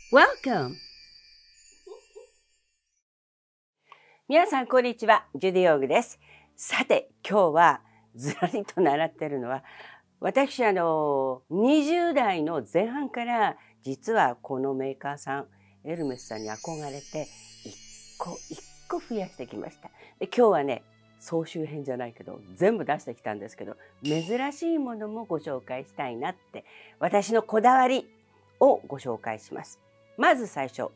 Welcome! 皆さん、こんにちは。ジュディ・オーグです。さて、今日はずらりと習ってるのは、私、20代の前半から、実はこのメーカーさん、エルメスさんに憧れて、一個増やしてきました。で、今日はね、総集編じゃないけど、全部出してきたんですけど、珍しいものもご紹介したいなって、私のこだわりをご紹介します。まず最初。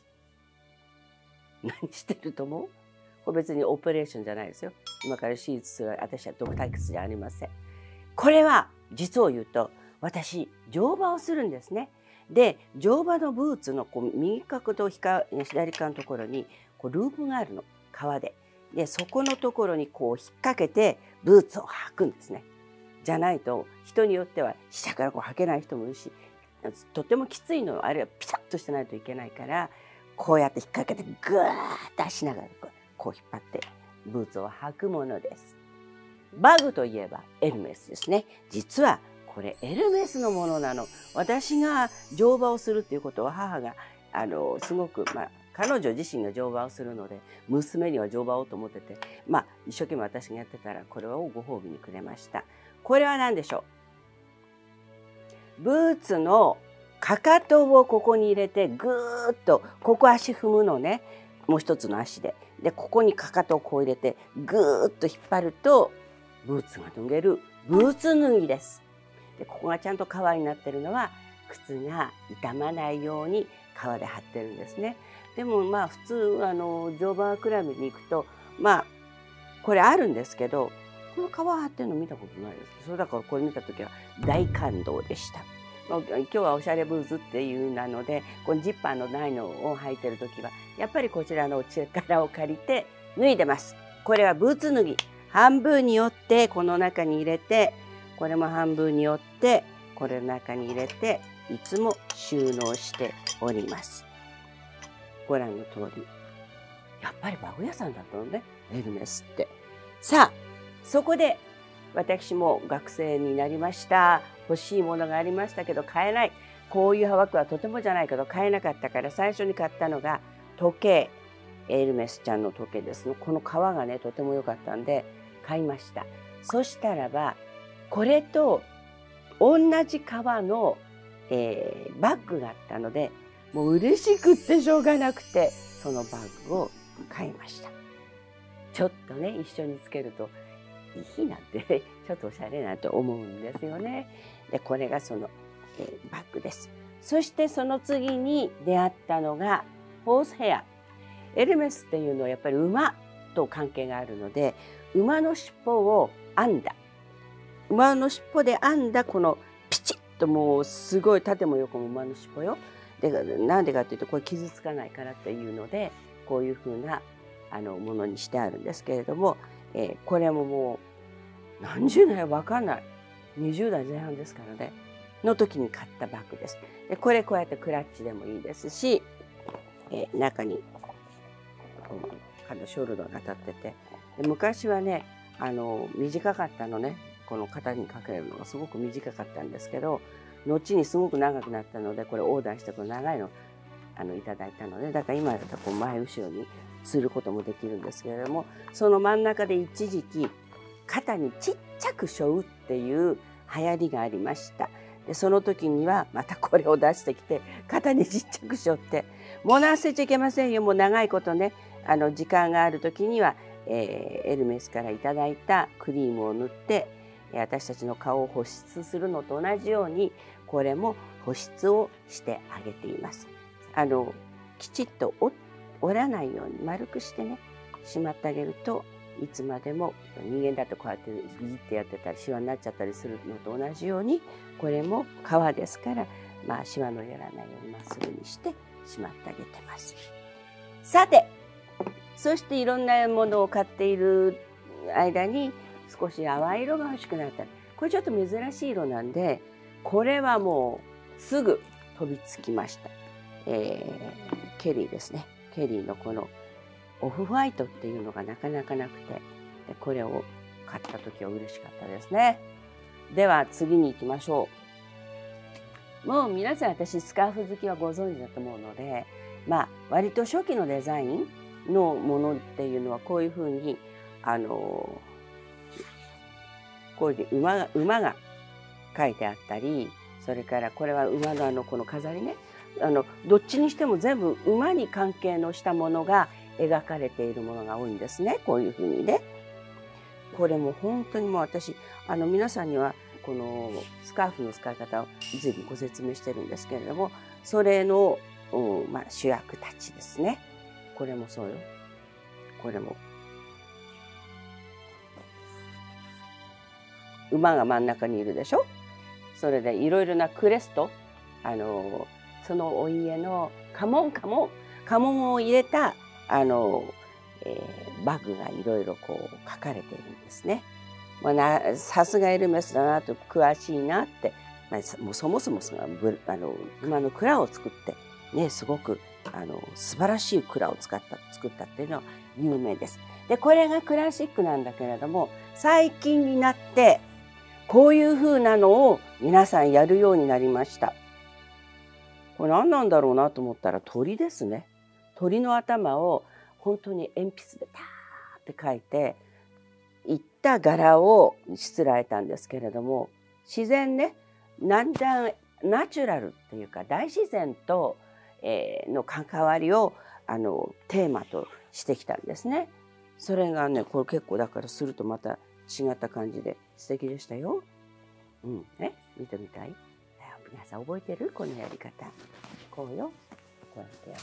何してると思う？これ別にオペレーションじゃないですよ。今から手術する私はドクタークスじゃありません。これは実を言うと私乗馬をするんですね。で乗馬のブーツの右側と左側のところにループがあるの、革で。でそこのところに引っ掛けてブーツを履くんですね。じゃないと人によっては下から履けない人もいるし、とてもきついの、あるいはピタッとしてないといけないから、こうやって引っ掛けてグーッと出しながら引っ張ってブーツを履くものです。バッグといえばエルメスですね。実はこれエルメスのものなの。私が乗馬をするっていうことは母がすごく彼女自身が乗馬をするので娘には乗馬をと思ってて、一生懸命私がやってたらこれをご褒美にくれました。これは何でしょう。ブーツのかかとをここに入れてぐーっとここ足踏むのね。もう一つの足で。でここにかかとをこう入れてぐーっと引っ張るとブーツが脱げるブーツ脱ぎです。でここがちゃんと革になってるのは靴が傷まないように革で貼ってるんですね。でも普通乗馬クラブに行くとこれあるんですけど、この革貼ってるの見たことないです。それだからこれ見た時は大感動でした。今日はおしゃれブーツっていうなので、このジッパーのないのを履いてる時はやっぱりこちらの力を借りて脱いでます。これはブーツ脱ぎ。半分に折ってこの中に入れて、これも半分に折ってこれの中に入れていつも収納しております。ご覧の通り。やっぱりバッグ屋さんだったのね、エルメスって。さあ、そこで私も学生になりました。欲しいものがありましたけど買えない。こういうバッグはとてもじゃないけど買えなかったから、最初に買ったのが時計。エルメスちゃんの時計ですの。この革がねとても良かったんで買いました。そしたらばこれと同じ革の、バッグがあったので、もう嬉しくってしょうがなくてそのバッグを買いました。ちょっとね一緒につけるといいなんてちょっとおしゃれなと思うんですよね。でこれがその、バッグです。そしてその次に出会ったのがホースヘア。エルメスっていうのはやっぱり馬と関係があるので、馬の尻尾を編んだ、馬の尻尾で編んだこのピチッともうすごい縦も横も馬の尻尾よ。でなんでかっていうとこれ傷つかないからっていうのでこういうふうなものにしてあるんですけれども、これももう何十年わかんない、20代前半ですからねの時に買ったバッグです。でこれこうやってクラッチでもいいですし、中にショルダーが当たってて、で昔はね短かったのね。この肩にかけるのがすごく短かったんですけど、後にすごく長くなったのでこれオーダーしてこれ長いのいただいたので、だから今だと前後ろにすることもできるんですけれども、その真ん中で一時期肩にちっちゃく背負うっていう流行りがありました。でその時にはまたこれを出してきて肩にちっちゃく背負って、もうなせちゃいけませんよ。もう長いことね時間がある時には、エルメスからいただいたクリームを塗って私たちの顔を保湿するのと同じようにこれも保湿をしてあげています。きちっと折らないように丸くしてねしまってあげると、いつまでも人間だとこうやってグズってやってたりシワになっちゃったりするのと同じように、これも革ですからシワのやらないようにまっすぐにしてしまってあげてます。さて、そしていろんなものを買っている間に少し淡い色が欲しくなったり、これちょっと珍しい色なんでこれはもうすぐ飛びつきました。ケリーですね。ケリーのこのオフホワイトっていうのがなかなかなくて、でこれを買った時は嬉しかったですね。では次に行きましょう。 もう皆さん私スカーフ好きはご存知だと思うので、割と初期のデザインのものっていうのはこういうふうにこういうふうに馬が書いてあったり、それからこれは馬のこの飾りね、どっちにしても全部馬に関係のしたものが描かれているものが多いんですね。こういうふうにね。これも本当にもう私皆さんにはこのスカーフの使い方を随分ご説明してるんですけれども、それの、主役たちですね。これもそうよ。これも馬が真ん中にいるでしょ。それでいろいろなクレスト、そのお家の家紋を入れたバッグがいろいろこう書かれているんですね。さすがエルメスだなと、詳しいなって、もうそもそも馬の蔵を作ってね、すごく素晴らしい蔵を作ったっていうのは有名です。でこれがクラシックなんだけれども、最近になってこういう風なのを皆さんやるようになりました。これ何なんだろうなと思ったら鳥ですね。鳥の頭を本当に鉛筆でパーって描いていった柄をしつらえたんですけれども、自然ね、ナチュラルっていうか大自然との関わりをテーマとしてきたんですね。それがね、これ結構だからするとまた違った感じで素敵でしたよ。見てみたい？皆さん覚えてる？このやり方。こうよ。こうやってやる。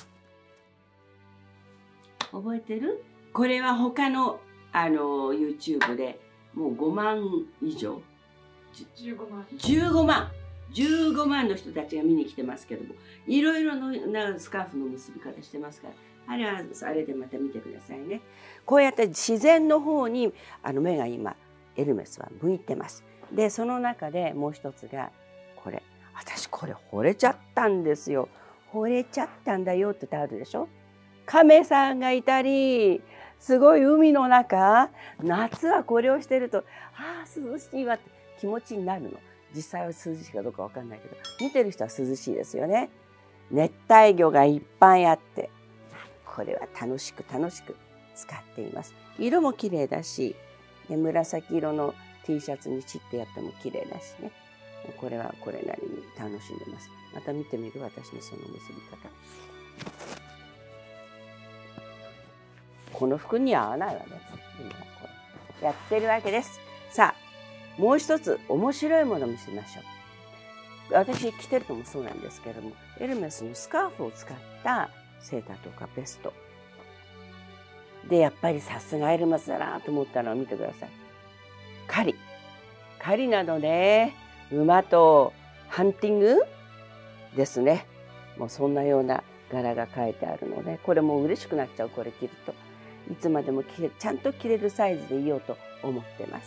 覚えてる？これは他のYouTube でもう5万以上。15万の人たちが見に来てますけども、いろいろなスカーフの結び方してますから、あれでまた見てくださいね。こうやって自然の方に目が今エルメスは向いてます。でその中でもう一つがこれ。私これ惚れちゃったんですよ。惚れちゃったんだよってあるでしょ。亀さんがいたり、すごい海の中、夏はこれをしてると涼しいわって気持ちになるの。実際は涼しいかどうかわかんないけど、見てる人は涼しいですよね。熱帯魚がいっぱいあって、これは楽しく使っています。色も綺麗だし、紫色の T シャツにチってやっても綺麗だしね。これはこれなりに楽しんでます。また見てみる？私のその結び方。この服には合わないわね。これやってるわけです。さあ、もう一つ面白いものを見せましょう。私着てるのもそうなんですけれども、エルメスのスカーフを使ったセーターとかベストで、やっぱりさすがエルメスだなと思ったのを見てください。狩りなどね、馬とハンティングですね。もうそんなような柄が書いてあるので、これもう嬉しくなっちゃう。これ着るといつまでもちゃんと着れるサイズでいようと思ってます。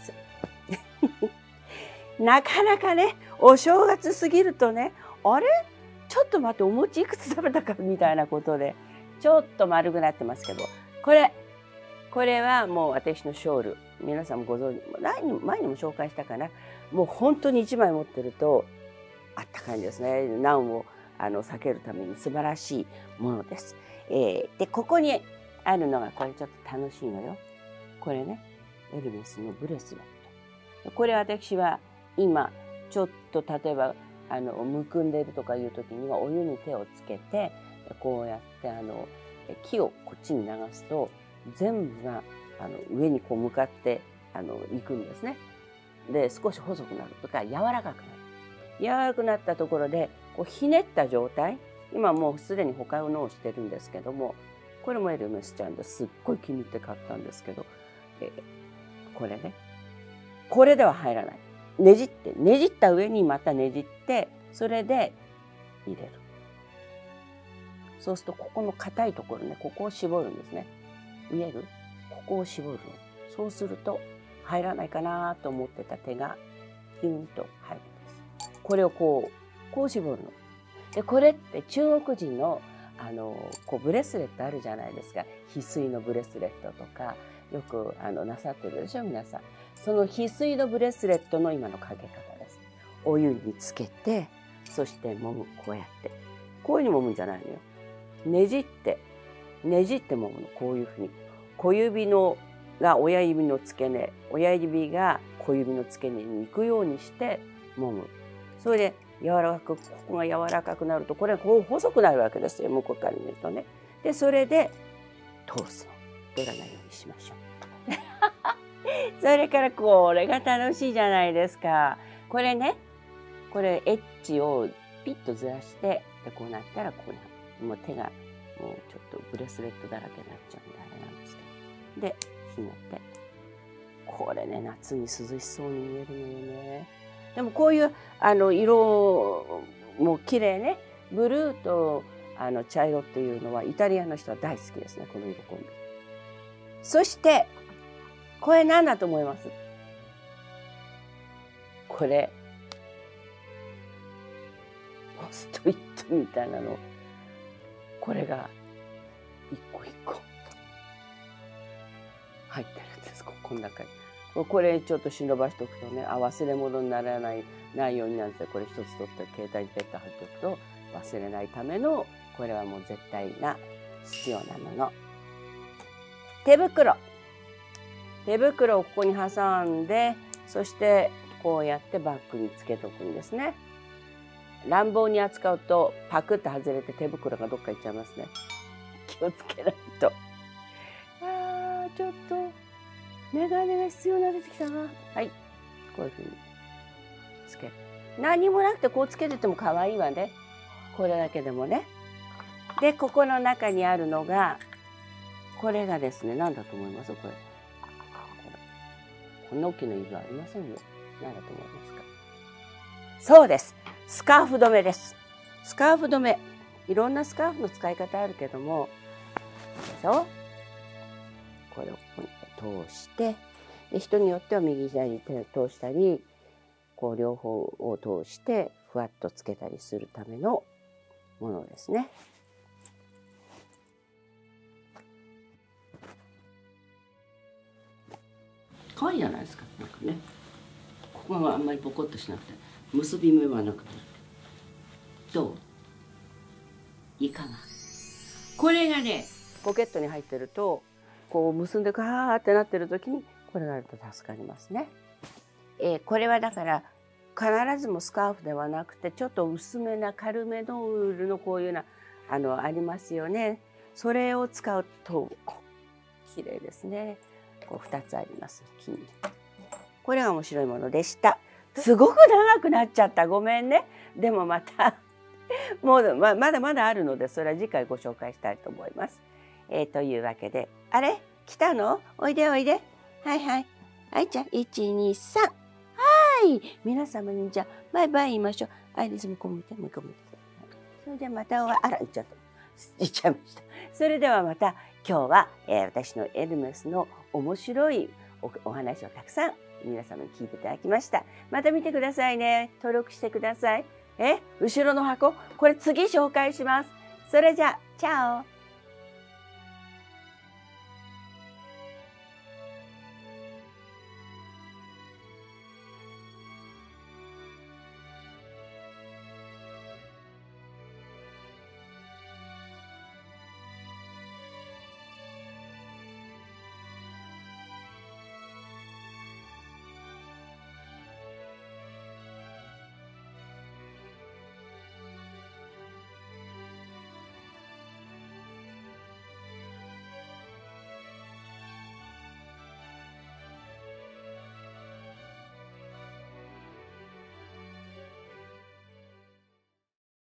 なかなかね、お正月過ぎるとね、あれちょっと待って、お餅いくつ食べたかみたいなことでちょっと丸くなってますけど、これはもう私のショール、皆さんもご存知、前にも紹介したかな。もう本当に1枚持ってるとあったかいんですね。難を避けるために素晴らしいものです。でここにあるのがこれちょっと楽しいのよ。これね、エルメスのブレスレット。これ私は今ちょっと例えばむくんでるとかいう時にはお湯に手をつけてこうやって木をこっちに流すと全部が上にこう向かっていくんですね。で少し細くなるとか柔らかくなる。柔らかくなったところでこうひねった状態、今もうすでに他のをしてるんですけども、これもエルメスちゃんですっごい気に入って買ったんですけど、これね、これでは入らない。ねじった上にまたねじって、それで入れる。そうするとここの硬いところね、ここを絞るんですね。見える？ここを絞るの。そうすると入らないかなと思ってた手がピュンと入るんです。これをこう絞るの。でこれって中国人のこうブレスレットあるじゃないですか。翡翠のブレスレットとかよくなさってるでしょ皆さん。その翡翠のブレスレットの今のかけ方です。お湯につけて、 そして揉む。こうやってこういうふうに揉むんじゃないのよ。ねじって揉むの。こういうふうに小指のが親指の付け根、親指が小指の付け根に行くようにして揉む。それで柔らかく、ここが柔らかくなると、これがこう細くなるわけですよ、向こうから見るとね。でそれで通すの。出らないようにしましょう。それからこれが楽しいじゃないですか。これね、これエッジをピッとずらして、でこうなったらこうなる。もう手がもうちょっとブレスレットだらけになっちゃうんであれなんですけど。でひねって、これね夏に涼しそうに見えるのよね。でもこういう色も綺麗ね。ブルーと茶色っていうのはイタリアの人は大好きですね、この色コンビ。そしてこれ何だと思います？これポストイットみたいなの。これが一個一個入ってるんです。この中に。これちょっと忍ばしておくとね、忘れ物にならないようになんて、これ一つ取って携帯にペット貼っておくと忘れないための、これはもう絶対な必要なもの。手袋をここに挟んで、そしてこうやってバッグにつけておくんですね。乱暴に扱うとパクッと外れて手袋がどっか行っちゃいますね。気をつけないと。ちょっとメガネが必要になってきたな。はい、こういうふうにつける。何もなくてこうつけてても可愛いわね。これだけでもね。でここの中にあるのが、これがですね、何だと思います？これこんな大きな指はありませんよ。何だと思いますか？そうです、スカーフ留めです。スカーフ留め、いろんなスカーフの使い方あるけども、でしょ、これをここに通して、で人によっては右左に手を通したり、こう両方を通してふわっとつけたりするためのものですね。可愛いじゃないですか。なんかね、ここがあんまりポコッとしなくて、結び目はなくて、どう？いいかな。これがね、ポケットに入ってると、こう結んでガーってなってる時にこれがあると助かりますね。これはだから必ずもスカーフではなくて、ちょっと薄めな軽めのウールのこういうなありますよね。それを使うと綺麗ですね。こう2つあります。金。これが面白いものでした。すごく長くなっちゃった。ごめんね。でもまたもうまだまだあるので、それは次回ご紹介したいと思います。というわけで、あれ来たの？おいでおいで。はいはい。はい、じゃあ1、2、3。はい。皆様にじゃあバイバイ言いましょう。アイリスもこう見て、もう一個見て。それでまたあら、言っちゃいました。それではまた今日は、私のエルメスの面白いお話をたくさん皆様に聞いていただきました。また見てくださいね。登録してください。後ろの箱、これ次紹介します。それじゃあ、チャオ。